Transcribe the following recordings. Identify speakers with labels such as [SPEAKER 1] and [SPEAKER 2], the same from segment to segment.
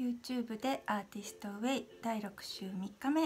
[SPEAKER 1] YouTube でアーティストウェイ第6週3日目。はい、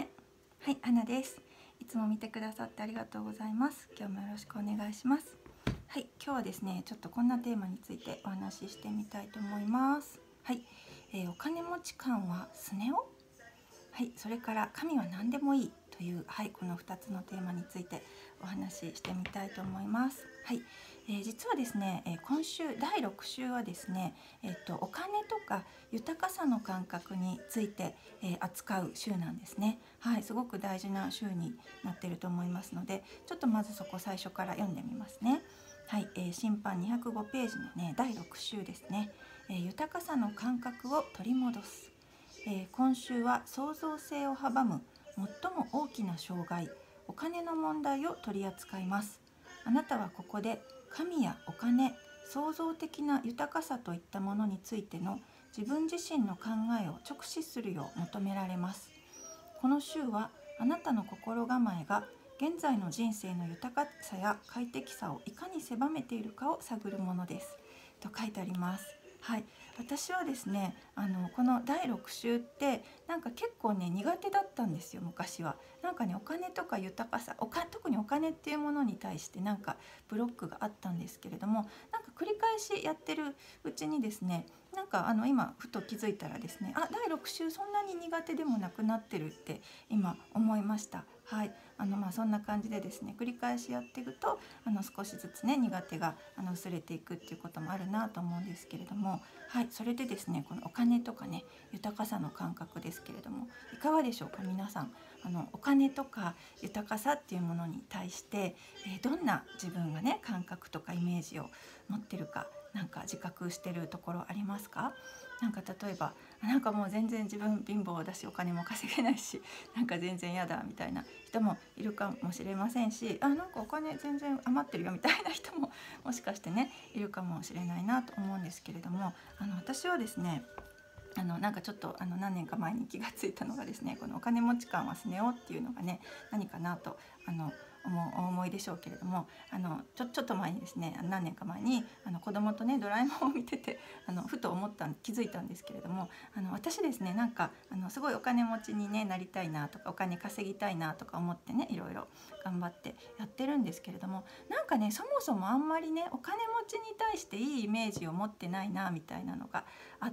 [SPEAKER 1] アナです。いつも見てくださってありがとうございます。今日もよろしくお願いします。はい、今日はですね、ちょっとこんなテーマについてお話ししてみたいと思います。はい、お金持ち感はスネ夫。はい、それから神は何でもいいという、はい、この2つのテーマについてお話ししてみたいと思います。はい、実はですね、今週第6週はですね、お金とか豊かさの感覚について、扱う週なんですね。はい、すごく大事な週になっていると思いますので、ちょっとまずそこ最初から読んでみますね。はい、審判205ページのね第6週ですね、豊かさの感覚を取り戻す。今週は創造性を阻む最も大きな障害、お金の問題を取り扱います。あなたはここで神やお金、創造的な豊かさといったものについての自分自身の考えを直視するよう求められます。この週はあなたの心構えが現在の人生の豊かさや快適さをいかに狭めているかを探るものですと書いてあります。はい、私はですねこの第6週ってなんか結構ね苦手だったんですよ。昔はなんかねお金とか豊かさ特にお金っていうものに対してなんかブロックがあったんですけれども、なんか繰り返しやってるうちにですね、なんか今ふと気づいたらですね、第6週そんなに苦手でもなくなってるって今思いました。はい、そんな感じでですね繰り返しやっていくと少しずつね苦手が薄れていくっていうこともあるなと思うんですけれども、はい、それでですねこのお金とかね豊かさの感覚ですけれども、いかがでしょうか皆さん。お金とか豊かさっていうものに対して、どんな自分がね感覚とかイメージを持ってるか、なんか自覚してるところありますか？なんか例えばなんかもう全然自分貧乏だしお金も稼げないしなんか全然嫌だみたいな人もいるかもしれませんし、なんかお金全然余ってるよみたいな人ももしかしてねいるかもしれないなと思うんですけれども、私はですねなんかちょっと何年か前に気がついたのがですね、このお金持ち感はスネ夫っていうのがね何かなとお思いでしょうけれども、ちょっと前にですね何年か前に子供とねドラえもんを見ててふと気づいたんですけれども、私ですねなんかすごいお金持ちに、ね、なりたいなとかお金稼ぎたいなとか思ってねいろいろ頑張ってやってるんですけれども、なんかねそもそもあんまりねお金持ちに対していいイメージを持ってないなみたいなのがあって、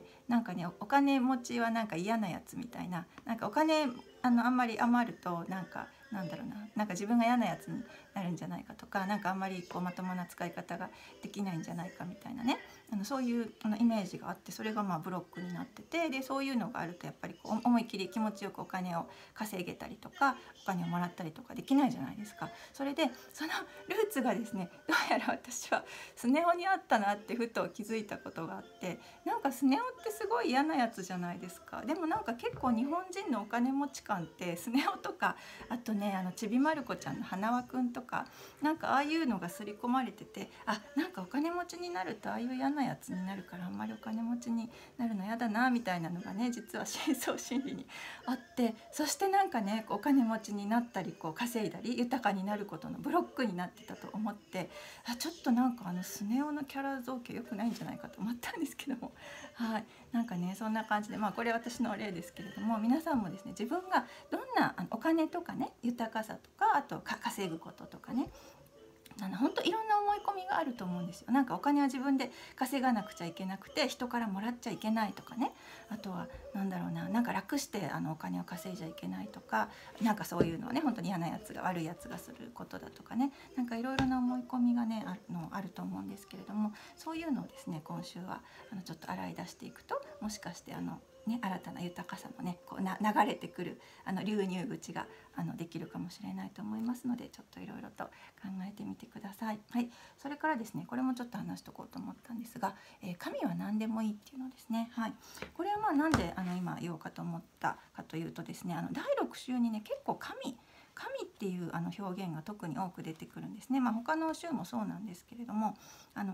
[SPEAKER 1] なんかねお金持ちはなんか嫌なやつみたいな、なんかお金あんまり余るとなんかなんか自分が嫌なやつになるんじゃないかとか、なんかあんまりこうまともな使い方ができないんじゃないかみたいなねそういうイメージがあって、それがブロックになってて、でそういうのがあるとやっぱりこう思い切り気持ちよくお金を稼げたりとかお金をもらったりとかできないじゃないですか。それでそのルーツがですねどうやら私はスネ夫にあったなってふと気づいたことがあって、なんかスネ夫ってすごい嫌なやつじゃないですか。でもなんか結構日本人のお金持ち感ってスネ夫とかあとねちびまる子ちゃんの花輪くんとかなんかああいうのが刷り込まれてて、なんかお金持ちになるとああいう嫌なやつになるからあんまりお金持ちになるの嫌だなみたいなのがね実は深層心理にあって、そしてなんかねお金持ちになったりこう稼いだり豊かになることのブロックになってたと思って、ちょっとなんかスネ夫のキャラ造形良くないんじゃないかと思ったんですけども、はい、なんかねそんな感じでこれ私の例ですけれども、皆さんもですね自分がどんなお金とかね豊かさとかあと稼ぐこととかね本当いろんな思い込みがあると思うんですよ。なんかお金は自分で稼がなくちゃいけなくて人からもらっちゃいけないとかね、あとはなんか楽してお金を稼いじゃいけないとか、なんかそういうのはね本当に嫌なやつが悪いやつがすることだとかね、なんかいろいろな思い込みがねあると思うんですけれども、そういうのをですね今週はちょっと洗い出していくと、もしかして新たな豊かさのねこう流れてくる流入口ができるかもしれないと思いますので、ちょっといろいろと考えてみてください。はい、それからですねこれもちょっと話しとこうと思ったんですが、神は何でもいいっていうのですね。はい、これはなんで今言おうかと思ったかというとですね、第6週にね結構神っていう表現が特に多く出てくるんですね。他の週もそうなんですけれども、なん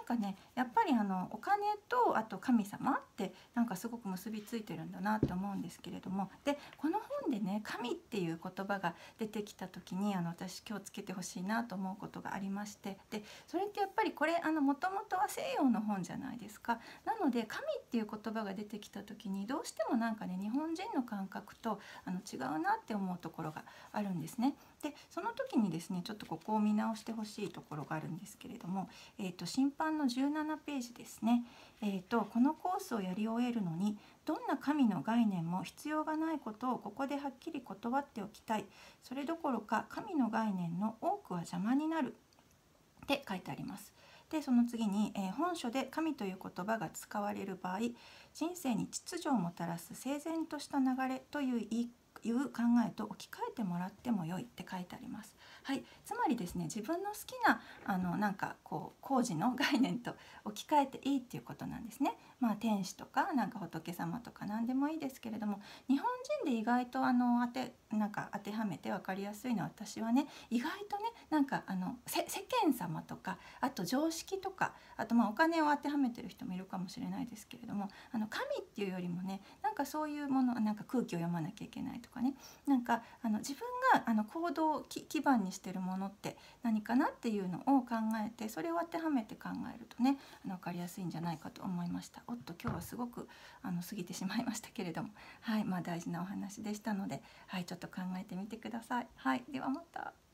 [SPEAKER 1] かねやっぱりお金とあと神様ってなんかすごく結びついてるんだなって思うんですけれども、でこの本でね神っていう言葉が出てきた時に私気をつけてほしいなと思うことがありまして、でそれってやっぱりこれもともとは西洋の本じゃないですか。なので神っていう言葉が出てきた時にどうしてもなんかね日本人の感覚と違うなって思うところがあるんですね。でその時にですねちょっとここを見直してほしいところがあるんですけれども、新版の17ページですね。このコースをやり終えるのにどんな神の概念も必要がないことをここではっきり断っておきたい。それどころか神の概念の多くは邪魔になるって書いてあります。でその次に、本書で神という言葉が使われる場合、人生に秩序をもたらす整然とした流れという考えと置き換えてもらっても良いって書いてあります。はい、つまりですね自分の好きななんかこう工事の概念と置き換えていいっていうことなんですね。まあ天使とかなんか仏様とか何でもいいですけれども、日本人で意外となんか当てはめて分かりやすいのは、私はね意外とねなんか世間様とかあと常識とかあとまあお金を当てはめてる人もいるかもしれないですけれども、神っていうよりもねなんかそういうものなんか空気を読まなきゃいけないとかね、なんか自分が行動を基盤にしてるものって何かなっていうのを考えて、それを当てはめて考えるとね分かりやすいんじゃないかと思いました。おっと今日はすごく過ぎてしまいましたけれども、はい、まあ大事なお話でしたので、はい、ちょっと考えてみてください。はい、ではまた。